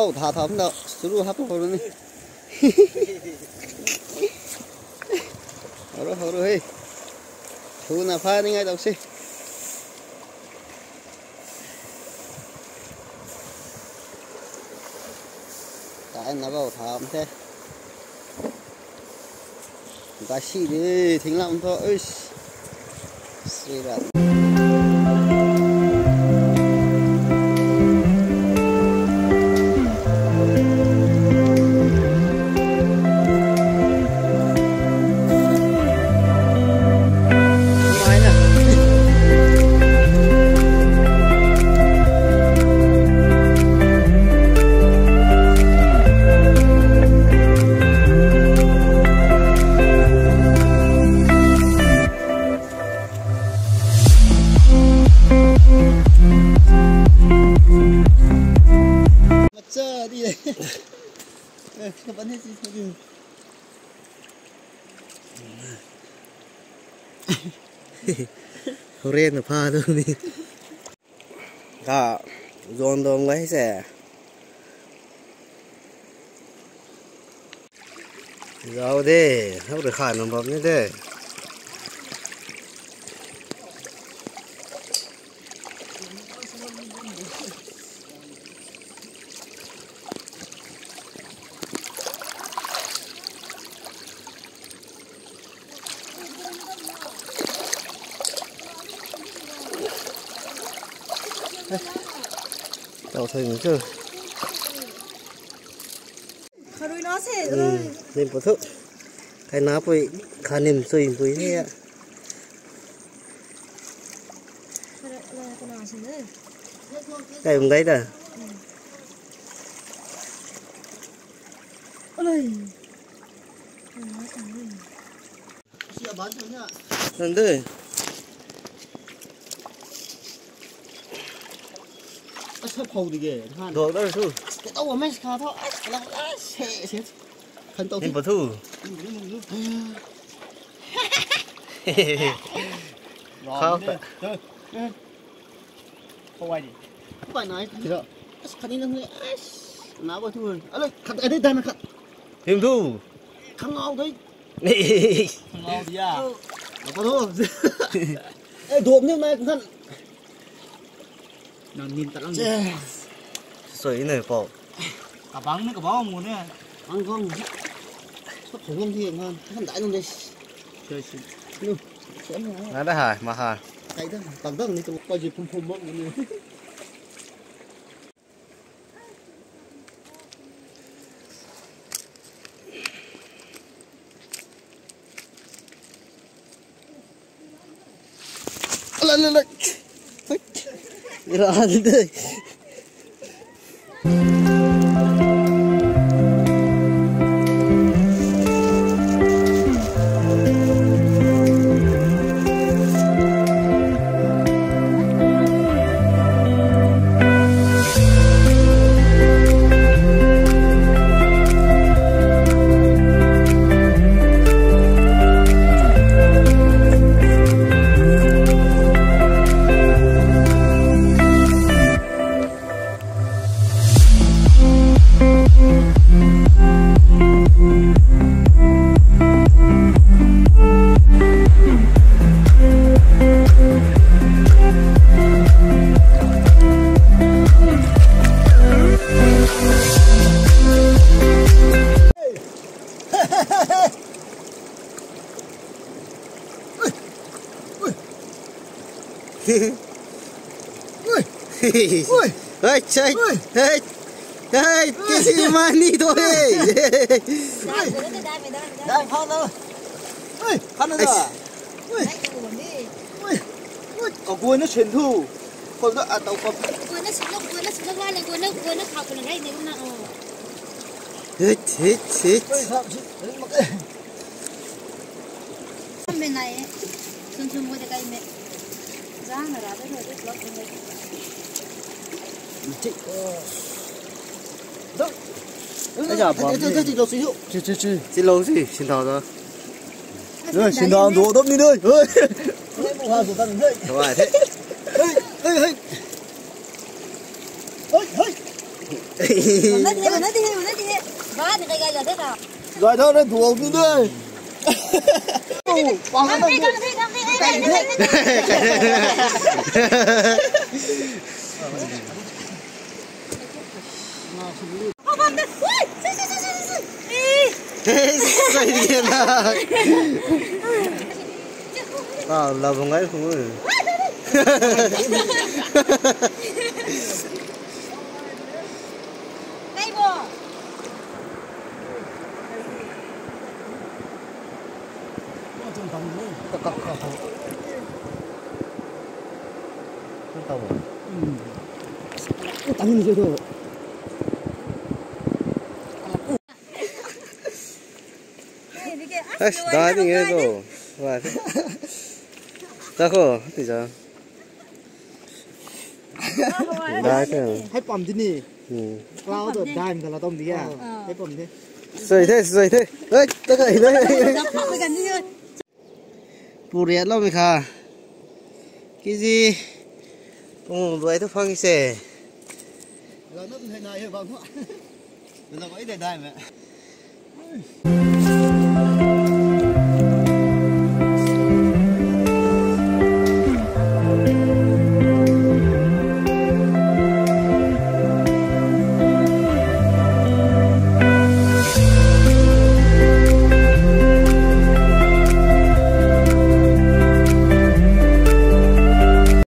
bao thả thấm đâu suru hấp vào luôn đi hầu rồi thu na pha đi ngay đâu xí tại nó bao thấm thế ta xí đi thính lắm thôi ơi xí ra đi đây các bạn thấy gì thôi đi Ren là pha luôn đi cả dồn đồng ấy sẽ rồi đi không được khai nó bấm như thế tàu thuyền chứ nên bỏ thuốc cái ná bụi khá niềm suy bụi thế ạ cái vùng đấy đã lần đây sắp hầu thì ghê được đó rồi cái tàu mà khá thôi làm xe khăn tàu thì bỏ thu không không ai gì không phải nói gì đâu khăn đi nữa nào bỏ thu rồi ơi khăn ở đây đây mà khăn thêm thu khăn ngon đấy khăn ngon gì à bỏ thu ê đuộm như này cũng khăn nó nhìn tận lắm sấy này bỏ cả băng nữa cả bó mùa nữa băng không sắp khủng long thiền hơn không đãi luôn đây chơi xí luôn nó đã hài mà hài cái đó tầng tầng này tôi coi gì phun phun bốc nữa lên ra đi đây ui ơi chơi hey hey cái gì mà đi thôi đây phong đâu ui phong đâu ui ở cuối nó chuyển thu còn đó à tàu còn cuối nó xịt ra lên cuối nó khảo cái này nếu mà hít bên này sun mua cái mẹ ra là ra đấy rồi đấy lót cái chị đó bây giờ bỏ chị đâu xíu chị lâu gì xin thầu rồi rồi xin thầu đổ đốt đi đây ơi bộ hàng của ta đây rồi thế hey Rồi thôi, nó thuộc đi thôi. Là một ngày không ơi. Tăng lên thôi. Đó thì nghe cô. Và ta cô thì sao? Đấy thế. Hay bấm thế nhỉ? Lao được đai mình là tôm gì à? Hay bấm thế. Sợi thế. Đấy, tất cả đấy. Bù riết lắm kha. Cái gì? Đuổi tôi phong xe. Là nó thế này vâng ạ. Nó có ít để đai mẹ.